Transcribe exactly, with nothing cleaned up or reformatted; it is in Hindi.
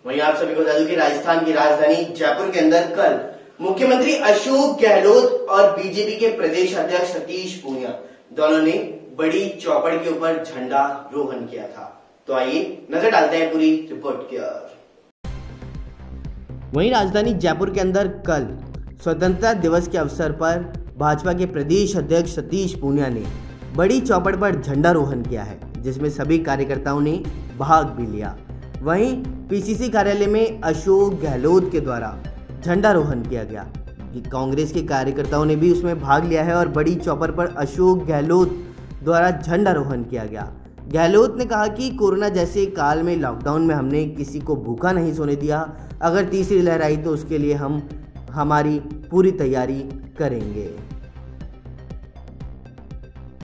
वहीं आप सभी को बता दूं कि राजस्थान की राजधानी जयपुर के अंदर कल मुख्यमंत्री अशोक गहलोत और बीजेपी के प्रदेश अध्यक्ष सतीश पूनिया दोनों ने बड़ी चौपड़ के ऊपर झंडा रोहण किया था। तो आइए नजर डालते हैं पूरी रिपोर्ट की ओर। वहीं राजधानी जयपुर के अंदर कल स्वतंत्रता दिवस के अवसर पर भाजपा के प्रदेश अध्यक्ष सतीश पूनिया ने बड़ी चौपड़ पर झंडारोहण किया है, जिसमें सभी कार्यकर्ताओं ने भाग भी लिया। वहीं पीसीसी कार्यालय में अशोक गहलोत के द्वारा झंडारोहण किया गया। कांग्रेस के कार्यकर्ताओं ने भी उसमें भाग लिया है और बड़ी चौपड़ पर अशोक गहलोत द्वारा झंडारोहण किया गया। गहलोत ने कहा कि कोरोना जैसे काल में लॉकडाउन में हमने किसी को भूखा नहीं सोने दिया। अगर तीसरी लहर आई तो उसके लिए हम हमारी पूरी तैयारी करेंगे।